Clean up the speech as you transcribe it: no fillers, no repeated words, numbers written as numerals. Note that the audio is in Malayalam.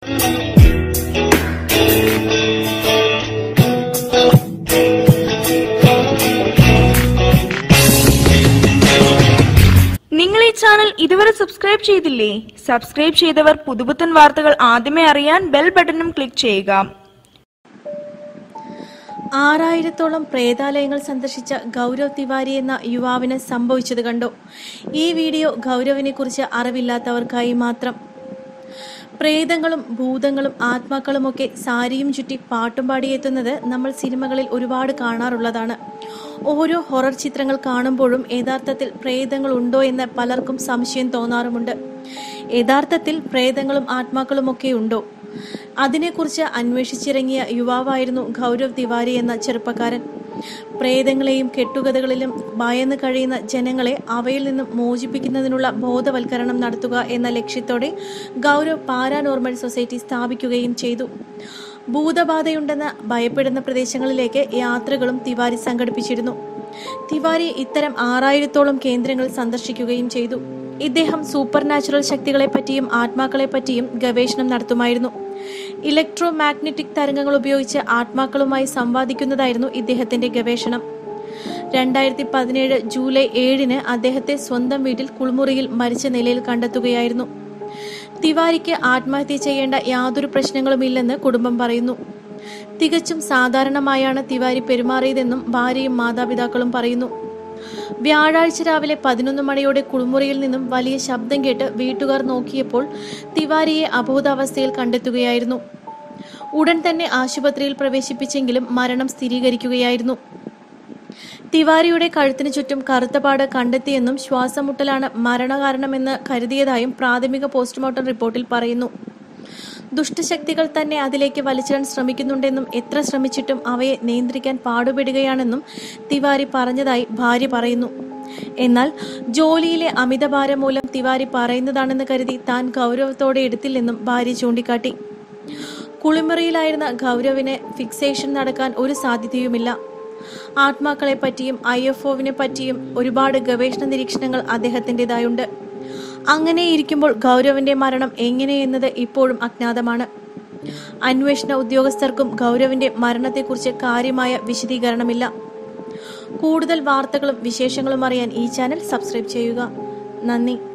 നിങ്ങൾ ഈ ചാനൽ ഇതുവരെ സബ്സ്ക്രൈബ് ചെയ്തില്ലേ? സബ്സ്ക്രൈബ് ചെയ്തവർ പുതുപുത്തൻ വാർത്തകൾ ആദ്യമേ അറിയാൻ ബെൽ ബട്ടണും ക്ലിക്ക് ചെയ്യുക. 6000-ഓളം പ്രേതാലയങ്ങൾ സന്ദർശിച്ച ഗൗരവ് തിവാരി എന്ന യുവാവിന് സംഭവിച്ചത് കണ്ടു. ഈ വീഡിയോ ഗൗരവിനെ കുറിച്ച് അറിവില്ലാത്തവർക്കായി മാത്രം. പ്രേതങ്ങളും ഭൂതങ്ങളും ആത്മാക്കളുമൊക്കെ സാരിയും ചുറ്റി പാട്ടും പാടിയെത്തുന്നത് നമ്മൾ സിനിമകളിൽ ഒരുപാട് കാണാറുള്ളതാണ്. ഓരോ ഹൊറർ ചിത്രങ്ങൾ കാണുമ്പോഴും യഥാർത്ഥത്തിൽ പ്രേതങ്ങൾ ഉണ്ടോ എന്ന് പലർക്കും സംശയം തോന്നാറുമുണ്ട്. യഥാർത്ഥത്തിൽ പ്രേതങ്ങളും ആത്മാക്കളുമൊക്കെ ഉണ്ടോ? അതിനെക്കുറിച്ച് അന്വേഷിച്ചിറങ്ങിയ യുവാവായിരുന്നു ഗൗരവ് തിവാരി എന്ന ചെറുപ്പക്കാരൻ. പ്രേതങ്ങളെയും കെട്ടുകഥകളിലും ഭയന്ന് കഴിയുന്ന ജനങ്ങളെ അവയിൽ നിന്നും മോചിപ്പിക്കുന്നതിനുള്ള ബോധവൽക്കരണം നടത്തുക എന്ന ലക്ഷ്യത്തോടെ ഗൗരവ് പാരാനോർമൽ സൊസൈറ്റി സ്ഥാപിക്കുകയും ചെയ്തു. ഭൂതബാധയുണ്ടെന്ന് ഭയപ്പെടുന്ന പ്രദേശങ്ങളിലേക്ക് യാത്രകളും തിവാരി സംഘടിപ്പിച്ചിരുന്നു. തിവാരി ഇത്തരം 6000-ഓളം കേന്ദ്രങ്ങൾ സന്ദർശിക്കുകയും ചെയ്തു. ഇദ്ദേഹം സൂപ്പർ നാച്ചുറൽ ശക്തികളെ പറ്റിയും ആത്മാക്കളെ പറ്റിയും ഗവേഷണം നടത്തുമായിരുന്നു. ഇലക്ട്രോ മാഗ്നറ്റിക് തരംഗങ്ങൾ ഉപയോഗിച്ച് ആത്മാക്കളുമായി സംവാദിക്കുന്നതായിരുന്നു ഇദ്ദേഹത്തിന്റെ ഗവേഷണം. 2017 ജൂലൈ 7-ന് അദ്ദേഹത്തെ സ്വന്തം വീട്ടിൽ കുളിമുറിയിൽ മരിച്ച നിലയിൽ കണ്ടെത്തുകയായിരുന്നു. തിവാരിക്ക് ആത്മഹത്യ ചെയ്യേണ്ട യാതൊരു പ്രശ്നങ്ങളുമില്ലെന്ന് കുടുംബം പറയുന്നു. തികച്ചും സാധാരണമായാണ് തിവാരി പെരുമാറിയതെന്നും ഭാര്യയും മാതാപിതാക്കളും പറയുന്നു. വ്യാഴാഴ്ച രാവിലെ 11 മണിയോടെ കുളിമുറിയിൽ നിന്നും വലിയ ശബ്ദം കേട്ട് വീട്ടുകാർ നോക്കിയപ്പോൾ തിവാരിയെ അബോധാവസ്ഥയിൽ കണ്ടെത്തുകയായിരുന്നു. ഉടൻ തന്നെ ആശുപത്രിയിൽ പ്രവേശിപ്പിച്ചെങ്കിലും മരണം സ്ഥിരീകരിക്കുകയായിരുന്നു. തിവാരിയുടെ കഴുത്തിന് ചുറ്റും കറുത്തപാട് കണ്ടെത്തിയെന്നും ശ്വാസമുട്ടലാണ് മരണകാരണമെന്ന് കരുതിയതായും പ്രാഥമിക പോസ്റ്റ്മോർട്ടം റിപ്പോർട്ടിൽ പറയുന്നു. ദുഷ്ടശക്തികൾ തന്നെ അതിലേക്ക് വലിച്ചിടാൻ ശ്രമിക്കുന്നുണ്ടെന്നും എത്ര ശ്രമിച്ചിട്ടും അവയെ നിയന്ത്രിക്കാൻ പാടുപെടുകയാണെന്നും തിവാരി പറഞ്ഞതായി ഭാര്യ പറയുന്നു. എന്നാൽ ജോലിയിലെ അമിതഭാരം മൂലം തിവാരി പറയുന്നതാണെന്ന് കരുതി താൻ ഗൗരവത്തോടെ എടുത്തില്ലെന്നും ഭാര്യ ചൂണ്ടിക്കാട്ടി. കുളിമുറിയിലായിരുന്ന ഗൗരവിന് ഫിക്സേഷൻ നടക്കാൻ ഒരു സാധ്യതയുമില്ല. ആത്മാക്കളെ പറ്റിയും IFOവിനെ പറ്റിയും ഒരുപാട് ഗവേഷണ നിരീക്ഷണങ്ങൾ അദ്ദേഹത്തിൻ്റെതായുണ്ട്. അങ്ങനെയിരിക്കുമ്പോൾ ഗൗരവിന്റെ മരണം എങ്ങനെയെന്നത് ഇപ്പോഴും അജ്ഞാതമാണ്. അന്വേഷണ ഉദ്യോഗസ്ഥർക്കും ഗൗരവിന്റെ മരണത്തെക്കുറിച്ച് കാര്യമായ വിശദീകരണമില്ല. കൂടുതൽ വാർത്തകളും വിശേഷങ്ങളും അറിയാൻ ഈ ചാനൽ സബ്സ്ക്രൈബ് ചെയ്യുക. നന്ദി.